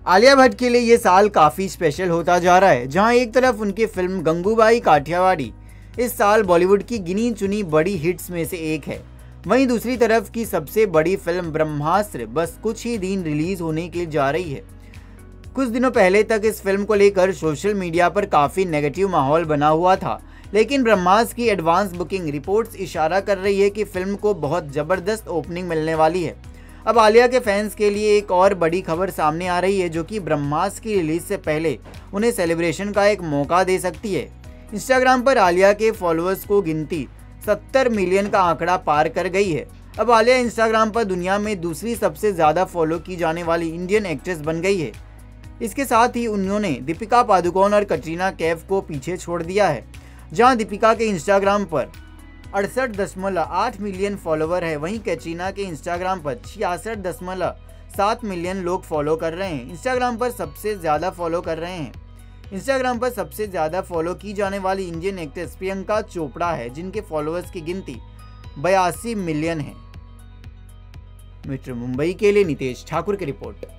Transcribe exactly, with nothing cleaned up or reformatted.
आलिया भट्ट के लिए ये साल काफ़ी स्पेशल होता जा रहा है, जहां एक तरफ उनकी फिल्म गंगूबाई काठियावाड़ी इस साल बॉलीवुड की गिनी चुनी बड़ी हिट्स में से एक है, वहीं दूसरी तरफ की सबसे बड़ी फिल्म ब्रह्मास्त्र बस कुछ ही दिन रिलीज होने के लिए जा रही है। कुछ दिनों पहले तक इस फिल्म को लेकर सोशल मीडिया पर काफ़ी नेगेटिव माहौल बना हुआ था, लेकिन ब्रह्मास्त्र की एडवांस बुकिंग रिपोर्ट्स इशारा कर रही है कि फिल्म को बहुत ज़बरदस्त ओपनिंग मिलने वाली है। अब आलिया के फैंस के लिए एक और बड़ी खबर सामने आ रही है, जो कि ब्रह्मास्त्र की रिलीज से पहले उन्हें सेलिब्रेशन का एक मौका दे सकती है। इंस्टाग्राम पर आलिया के फॉलोअर्स को गिनती सत्तर मिलियन का आंकड़ा पार कर गई है। अब आलिया इंस्टाग्राम पर दुनिया में दूसरी सबसे ज़्यादा फॉलो की जाने वाली इंडियन एक्ट्रेस बन गई है। इसके साथ ही उन्होंने दीपिका पादुकोण और कटरीना कैफ को पीछे छोड़ दिया है, जहां दीपिका के इंस्टाग्राम पर अड़सठ दशमलव आठ मिलियन फॉलोवर है, वहीं कैटरीना के इंस्टाग्राम पर छियासठ दशमलव सात मिलियन लोग फॉलो कर रहे हैं। इंस्टाग्राम पर सबसे ज़्यादा फॉलो कर रहे हैं इंस्टाग्राम पर सबसे ज़्यादा फॉलो की जाने वाली इंडियन एक्ट्रेस प्रियंका चोपड़ा है, जिनके फॉलोअर्स की गिनती बयासी मिलियन है। मित्र मुंबई के लिए नितेश ठाकुर की रिपोर्ट।